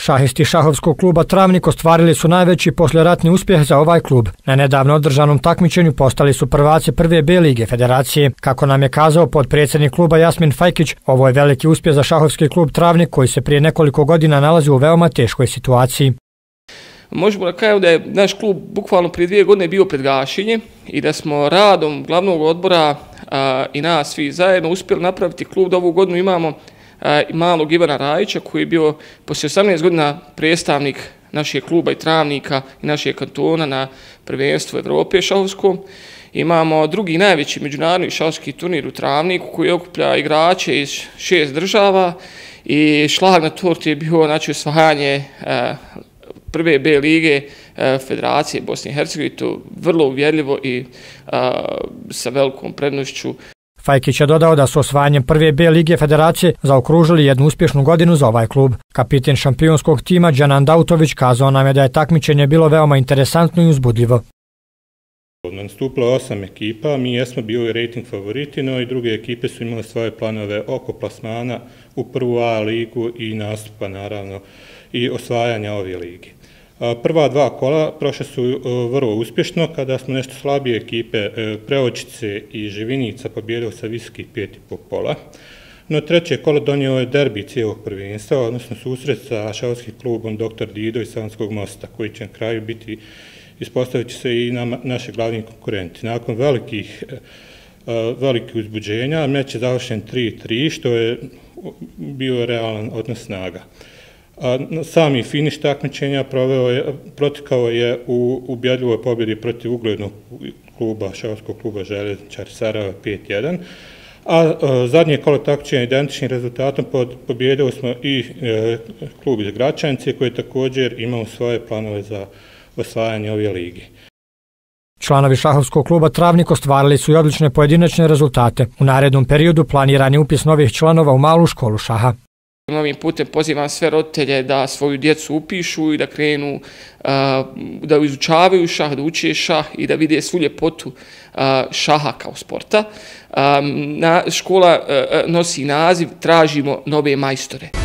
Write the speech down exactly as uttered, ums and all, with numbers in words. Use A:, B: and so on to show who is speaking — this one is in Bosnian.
A: Šahisti šahovskog kluba Travnik ostvarili su najveći poslijeratni uspjeh za ovaj klub. Na nedavno održanom takmičenju postali su prvaci prve B lige federacije. Kako nam je kazao potpredsjednik kluba Jasmin Fajkić, ovo je veliki uspjeh za šahovski klub Travnik koji se prije nekoliko godina nalazi u veoma teškoj situaciji.
B: Možemo da kažemo da je naš klub bukvalno prije dvije godine bio pred gašenjem i da smo radom glavnog odbora a, i nas svi zajedno uspjeli napraviti klub da ovu godinu imamo a, malog Ivana Rajića koji je bio poslije osamnaest godina predstavnik našeg kluba i Travnika i našeg kantona na prvenstvu Evrope šahovskom. Imamo drugi najveći međunarodni šahovski turnir u Travniku koji okuplja igrače iz šest država i šlag na torti je bio znači, osvajanje a, prve B lige Federacije Bosne i Hercegovine, to vrlo uvjerljivo i a, sa velikom prednošću.
A: Fajkić je dodao da su osvajanjem prve B lige Federacije zaokružili jednu uspješnu godinu za ovaj klub. Kapiten šampionskog tima Džanan Dautović kazao nam je da je takmičenje bilo veoma interesantno i uzbudljivo.
C: Nastupilo osam ekipa, mi jesmo bili rating favoriti, no i druge ekipe su imale svoje planove oko plasmana u prvu A ligu i nastupa naravno i osvajanja ove lige. Prva dva kola prošle su vrlo uspješno, kada smo nešto slabije ekipe Preočice i Živinica pobijedili sa visokih pet i po pola. No treće kolo donio je derbi cijelog prvenstva, odnosno susret sa šahovskim klubom doktor Dido iz Savonskog Mosta, koji će na kraju biti, ispostavit će se i na naše glavni konkurenti. Nakon velikih, velikih uzbuđenja, meč je završen tri tri, što je bio realan odnos snaga. Sami finiš takmičenja protekao je u ubjedljivoj pobjedi protiv uglednog kluba, šahovskog kluba Željezničar Sarajeva pet jedan, a zadnje kolo takmičenja identičnim rezultatom pobjedili smo i klub iz Gračanice koji je također imao svoje planove za osvajanje ove lige.
A: Članovi šahovskog kluba Travnik ostvarili su i odlične pojedinačne rezultate. U narednom periodu planiran je upis novih članova u malu školu šaha.
B: Ovim putem pozivam sve roditelje da svoju djecu upišu i da krenu, da izučavaju šah, da uče šah i da vide svu ljepotu šaha kao sporta. Škola nosi naziv Tražimo nove majstore.